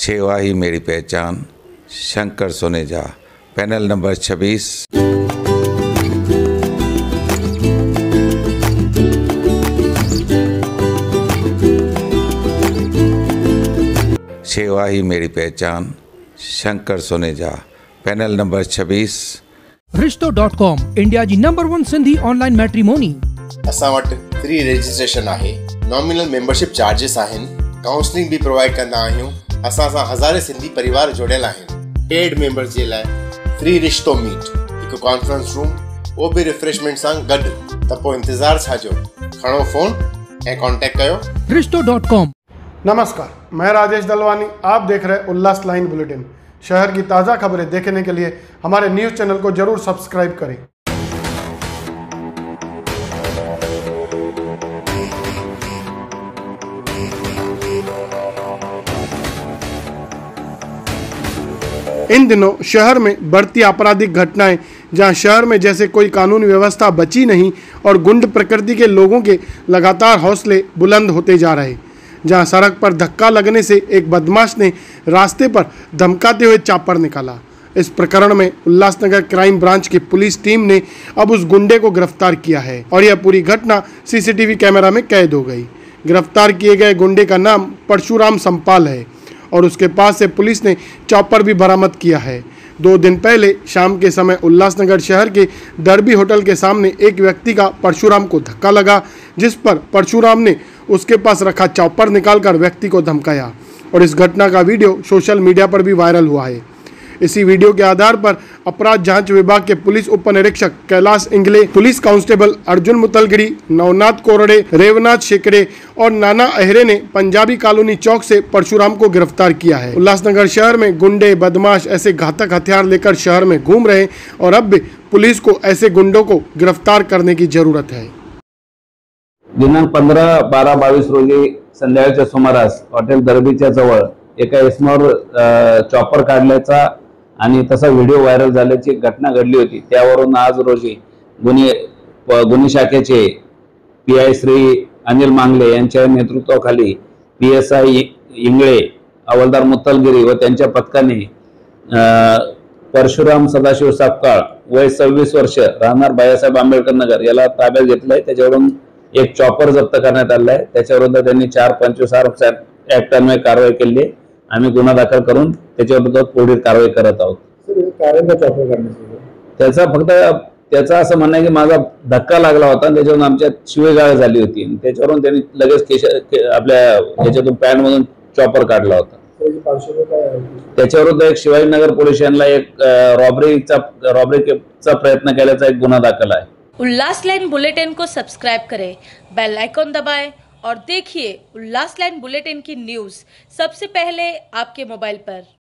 सेवा ही मेरी पहचान, शंकर सोनेजा, पैनल नंबर 26। सेवा ही मेरी पहचान, शंकर सोनेजा, पैनल नंबर 26। रिश्तो.com, इंडिया जी नंबर 1 सिंधी ऑनलाइन मैट्रिमोनी। असां वटि फ्री रजिस्ट्रेशन आहे, नॉमिनल मेंबरशिप चार्जेस आहिनि, काउंसलिंग भी प्रोवाइड कंदा आहियूं। असां सां हज़ारे सिंधी परिवार जुड़ियल आहिनि। पेड मेंबर्स जे लाइ फ्री रिश्तो मीट, हिकु कॉन्फ्रेंस रूम, वो भी रिफ्रेशमेंट सां गॾु। त पोइ इंतज़ार छा जो, खणो फोन ऐं कॉन्टेक्ट कयो। रिश्तो.com। नमस्कार, मैं राजेश दलवानी, आप देख रहे उल्लास लाइन बुलेटिन। शहर की ताज़ा खबरें देखने के लिए हमारे न्यूज़ चैनल को जरूर सब्सक्राइब करें। इन दिनों शहर में बढ़ती आपराधिक घटनाएं, जहां शहर में जैसे कोई कानूनी व्यवस्था बची नहीं और गुंड प्रकृति के लोगों के लगातार हौसले बुलंद होते जा रहे, जहां सड़क पर धक्का लगने से एक बदमाश ने रास्ते पर धमकाते हुए चापर निकाला। इस प्रकरण में उल्लासनगर क्राइम ब्रांच की पुलिस टीम ने अब उस गुंडे को गिरफ्तार किया है और यह पूरी घटना सीसीटीवी कैमरा में कैद हो गई। गिरफ्तार किए गए गुंडे का नाम परशुराम संपाल है और उसके पास से पुलिस ने चॉपर भी बरामद किया है। 2 दिन पहले शाम के समय उल्लासनगर शहर के दरबी होटल के सामने एक व्यक्ति का परशुराम को धक्का लगा, जिस पर परशुराम ने उसके पास रखा चॉपर निकालकर व्यक्ति को धमकाया और इस घटना का वीडियो सोशल मीडिया पर भी वायरल हुआ है। इसी वीडियो के आधार पर अपराध जांच विभाग के पुलिस उप निरीक्षक कैलाश इंगले, पुलिस कांस्टेबल अर्जुन मुतलगिरी, नवनाथ कोरडे, रेवनाथ शेकड़े और नाना अहरे ने पंजाबी कॉलोनी चौक से परशुराम को गिरफ्तार किया है। उल्लासनगर शहर में गुंडे बदमाश ऐसे घातक हथियार लेकर शहर में घूम रहे और अब भी पुलिस को ऐसे गुंडों को गिरफ्तार करने की जरूरत है। दिनांक 15/12/22 रोजी संध्याकाळच्या सुमारास हॉटेल दरबीच्या जवळ एका इसमावर चॉपर काढल्याचा आणि तसा व्हिडिओ व्हायरल झाल्याची घटना घडली होती। त्यावरून आज रोजी गुन्हे शाखेचे पीआय श्री अनिल मांगले यांच्या नेतृत्वाखाली पीएसआय इंगळे, हवालदार मुतलगिरी व त्यांच्या पथकाने परशुराम सदाशिव सापकाळ, वय 26 वर्ष, राहणार बाळासाहेब आंबेडकर नगर याला ताब्यात घेतलंय। त्याच्यावरून एक चॉपर जप्त करण्यात आला आहे। त्याच्याविरुद्ध त्यांनी 425 आर्म्स ऍक्ट अन्वये कारवाई केली आहे। आम्ही गुन्हा दाखल करून त्याच्याविरुद्ध पुढील कारवाई करत आहोत। त्याचा फक्त त्याचा असं म्हणणं आहे की माझा धक्का लागला होता, त्याच्यावरून आमच्या शिवेगाळ झाली होती, त्याच्यावरून त्यांनी लगेच आपल्या याच्यातून पॅन्ट मधून चॉपर काढला होता। त्याच्याविरुद्ध एक शिवाजीनगर पोलीस स्टेशनला एक रॉबरीचा प्रयत्न केल्याचा एक गुन्हा दाखल आहे। उल्लास लाइन बुलेटिन को सब्सक्राइब करें, बेल आइकॉन दबाएं और देखिए उल्लास लाइन बुलेटिन की न्यूज़ सबसे पहले आपके मोबाइल पर।